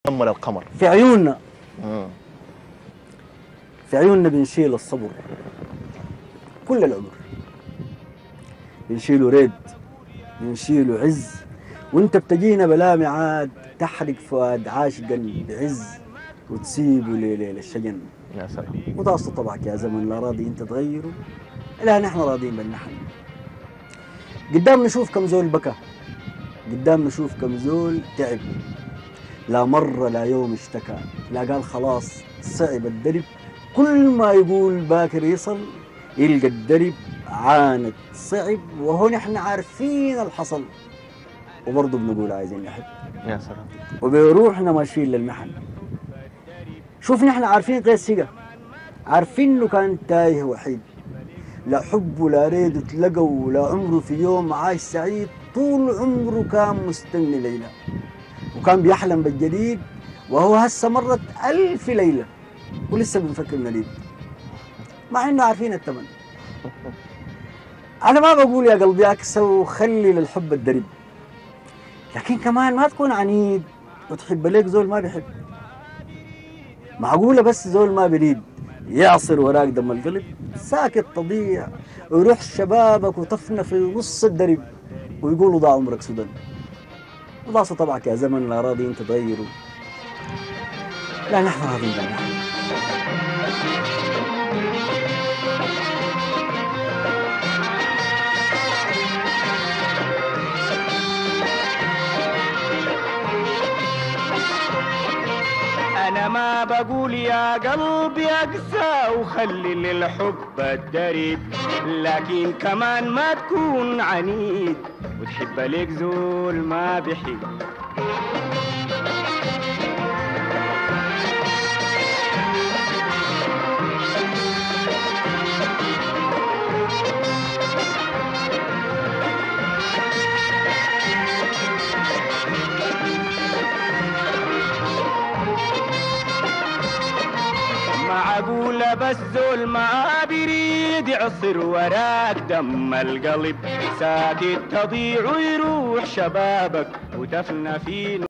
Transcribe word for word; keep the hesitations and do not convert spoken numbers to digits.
أمل القمر. في عيوننا مم. في عيوننا بنشيل الصبر كل العمر، بنشيله ريد، بنشيله عز، وانت بتجينا بلا ميعاد تحرق فؤاد عاشقا بعز وتسيبه ليلة الشجن. يا سلام. وتعصى طبعك يا زمن لا راضي انت تغيره، لا نحن راضيين بالنحن. قدام نشوف كم زول بكى، قدام نشوف كم زول تعب، لا مرة لا يوم اشتكى، لا قال خلاص صعب الدرب. كل ما يقول باكر يصل يلقى الدرب عاند صعب، وهو نحن عارفين الحصل وبرضه بنقول عايزين نحب. يا سلام. وبروحنا ماشيين للمحن. شوف نحن عارفين قيس سيقا، عارفين انه كان تايه وحيد، لا حب ولا ريد تلقوا، ولا عمره في يوم عايش سعيد، طول عمره كان مستني ليلى وكان بيحلم بالجديد، وهو هسه مرت ألف ليلة ولسه بنفكر نريد، مع انه عارفين الثمن. انا ما بقول يا قلبي اكسى وخلي للحب الدرب، لكن كمان ما تكون عنيد وتحب ليك زول ما بيحب. معقولة بس زول ما بريد يعصر وراك دم القلب، ساكت تضيع ويروح شبابك وتفنى في نص الدرب ويقولوا ضاع عمرك سودان. وضاع طبعك يا زمن لا راضي انت تغيره، لا نحن راضين بالنحن. أنا ما بقول يا قلبي أقسى وخلي للحب الدرب، لكن كمان ما تكون عنيد وتحب لك زول ما بيحب. معقولة بس زول ما بريد يعصر وراك دم القلب، ساكت تضيع ويروح شبابك وتفنى في